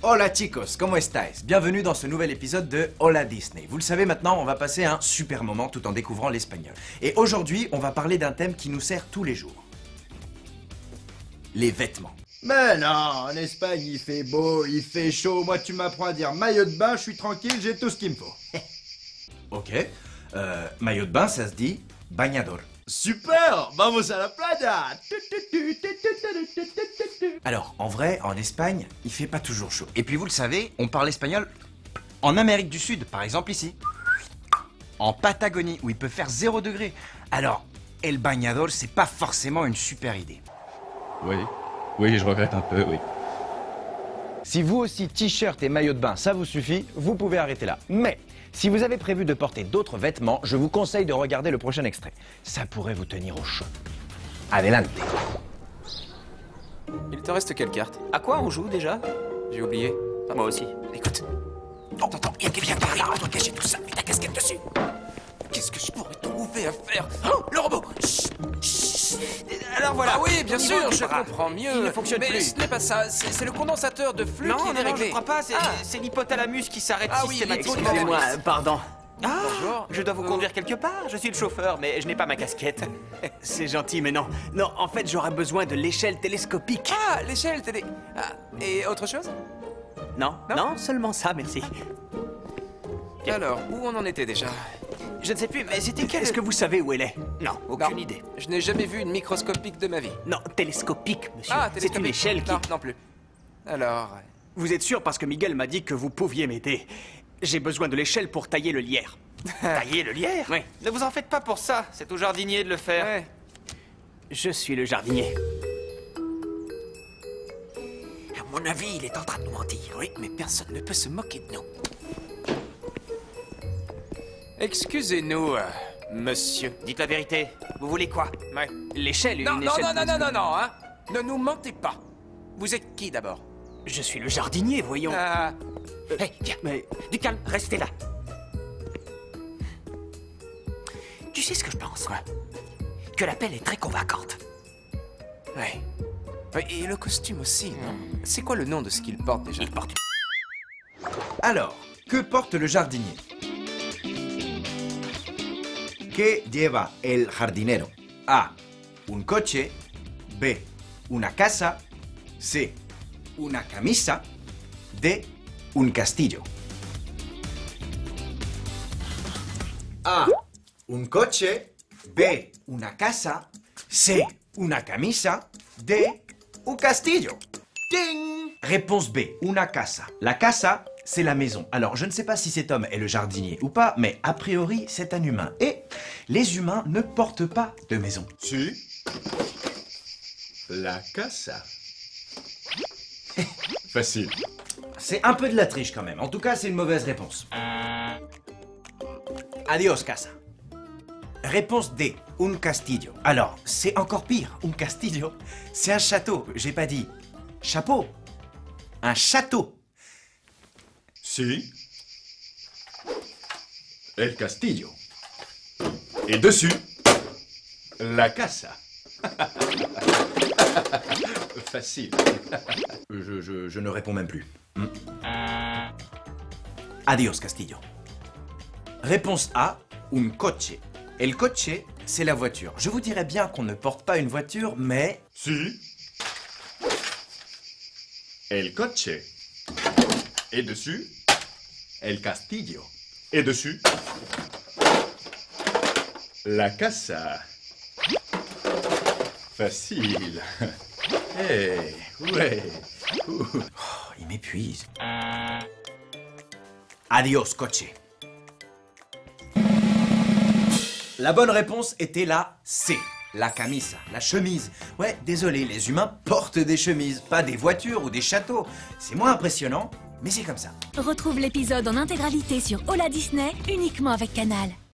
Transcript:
Hola chicos, ¿cómo estáis? Bienvenue dans ce nouvel épisode de Hola Disney. Vous le savez maintenant, on va passer un super moment tout en découvrant l'espagnol. Et aujourd'hui, on va parler d'un thème qui nous sert tous les jours. Les vêtements. Mais non, en Espagne il fait beau, il fait chaud, moi tu m'apprends à dire maillot de bain, je suis tranquille, j'ai tout ce qu'il me faut. Ok. Maillot de bain, ça se dit bañador. Super, vamos a la playa. Alors, en vrai, en Espagne, il fait pas toujours chaud. Et puis vous le savez, on parle espagnol en Amérique du Sud, par exemple ici. En Patagonie, où il peut faire 0 degré. Alors, el bañador, c'est pas forcément une super idée. Oui, je regrette un peu, oui. Si vous aussi, t-shirt et maillot de bain, ça vous suffit, vous pouvez arrêter là. Mais si vous avez prévu de porter d'autres vêtements, je vous conseille de regarder le prochain extrait. Ça pourrait vous tenir au chaud. Adelante. Il te reste quelle carte? À quoi on joue déjà? J'ai oublié. Ah, moi aussi. Écoute. Attends, il y a quelqu'un par là, on doit cacher tout ça, mets ta casquette dessus. Qu'est-ce que je pourrais trouver à faire? Oh, le robot! Chut, chut. Alors voilà. Ah oui, bien sûr, je comprends mieux. Il ne fonctionne mais plus. ce n'est pas ça, c'est le condensateur de flux qui est Non, déréglé. je crois pas, c'est l'hypothalamus qui s'arrête Ah oui, systématiquement. excusez-moi, pardon. Ah, Bonjour. je dois vous conduire quelque part. Je suis le chauffeur, mais je n'ai pas ma casquette. C'est gentil, mais non. Non, en fait, j'aurais besoin de l'échelle télescopique. Ah, l'échelle, t'as des... Ah, et autre chose? Non, Non. non, seulement ça, merci. Alors, où on en était déjà? Je ne sais plus, mais c'était quelle... Est-ce que vous savez où elle est? Non, aucune Non, idée. Je n'ai jamais vu une microscopique de ma vie. Non, télescopique, monsieur. Ah, c'est une télescopique. échelle qui... Non, non plus. Alors... Vous êtes sûr parce que Miguel m'a dit que vous pouviez m'aider. J'ai besoin de l'échelle pour tailler le lierre. Tailler le lierre? Oui. Ne vous en faites pas pour ça, c'est au jardinier de le faire. Ouais. Je suis le jardinier. À mon avis, il est en train de nous mentir. Oui, mais personne ne peut se moquer de nous. Excusez-nous, monsieur. Dites la vérité. Vous voulez quoi? Ouais. L'échelle, Non, une non, échelle... non, non, non, non, non, hein. Ne nous mentez pas. Vous êtes qui d'abord? Je suis le jardinier, voyons. Ah, Hé, viens, Mais... du calme, restez là. Tu sais ce que je pense? Quoi? Que la pelle est très convaincante. ouais. Ouais, et le costume aussi, non? C'est quoi le nom de ce qu'il porte déjà? Il porte Alors, que porte le jardinier? ¿Qué lleva el jardinero? A. Un coche. B. Una casa. C. Una camisa. D. Un castillo. A. Un coche. B. Una casa. C. Una camisa. D. Un castillo. Ding! Réponse B. Una casa. La casa, c'est la maison. Alors, je ne sais pas si cet homme est le jardinier ou pas, mais a priori, c'est un humain. Et les humains ne portent pas de maison. Si. La casa. Facile. C'est un peu de la triche quand même. En tout cas, c'est une mauvaise réponse. Adios, casa. Réponse D. Un castillo. Alors, c'est encore pire. Un castillo, c'est un château. J'ai pas dit chapeau. Un château. Si. El castillo. Et dessus, la casa. Facile. Je ne réponds même plus. Adios, castillo. Réponse A. Un coche. El coche, c'est la voiture. Je vous dirais bien qu'on ne porte pas une voiture, mais... Si. El coche. Et dessus, el castillo. Et dessus, la casa. Facile. Eh, ouais. Oh, il m'épuise. Adios, coche. La bonne réponse était la C. La camisa, la chemise. Ouais, désolé, les humains portent des chemises, pas des voitures ou des châteaux. C'est moins impressionnant, mais c'est comme ça. Retrouve l'épisode en intégralité sur Hola Disney, uniquement avec Canal.